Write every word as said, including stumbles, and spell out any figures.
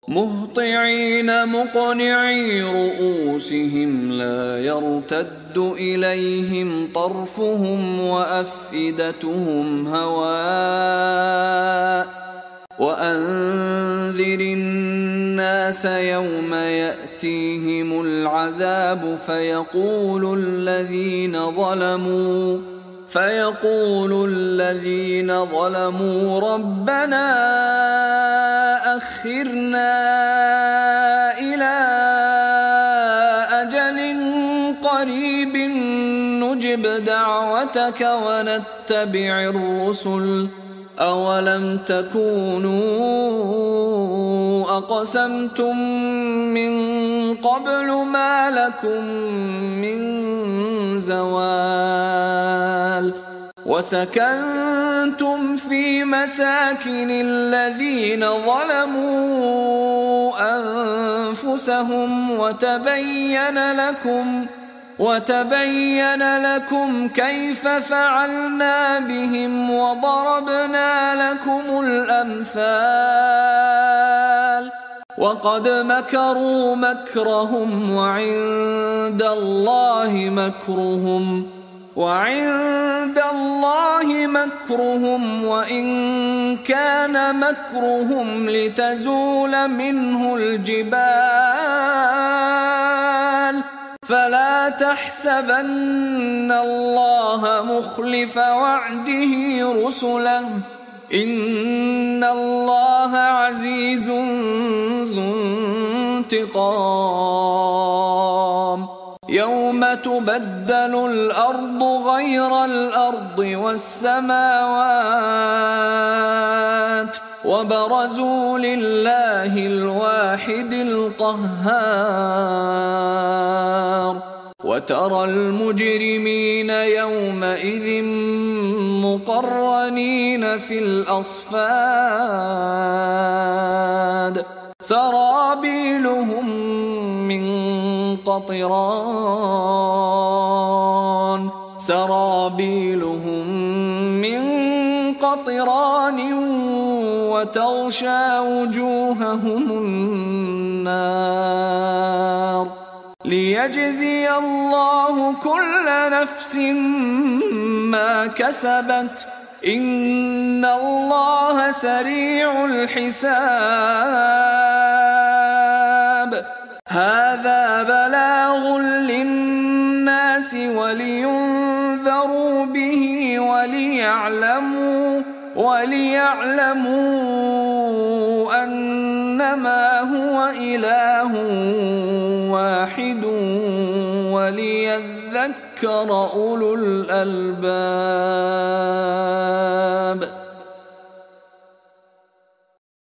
مهطعين مقنعي رؤوسهم لا يرتد إليهم طرفهم وأفئدتهم هواء وأنذر الناس يوم يأتيهم العذاب فيقول الذين ظلموا فيقول الذين ظلموا ربنا أخرنا إلى أجل قريب نجب دعوتك ونتبع الرسل أولم تكونوا أقسمتم من قبل ما لكم من زوال وسكنتم في مساكن الذين ظلموا أنفسهم وتبين لكم وتبين لكم كيف فعلنا بهم وضربنا لكم الأمثال وقد مكروا مكرهم وعند الله مكرهم وعند الله مكرهم وإن كان مكرهم لتزول منه الجبال فلا تحسبن الله مخلف وعده رسله إن الله عزيز ذو انتقام يوم تبدل الأرض غير الأرض والسماوات وبرزوا لله الواحد القهار وترى المجرمين يومئذ مقرنين في الأصفاد سرابيلهم من قطران سرابيلهم من قطران وتغشى وجوههم النار ليجزي الله كل نفس ما كسبت إن الله سريع الحساب هذا بلاغ للناس ولينذروا به وليعلموا وليعلموا أنما هو إله واحد وليذكر أولو الألباب.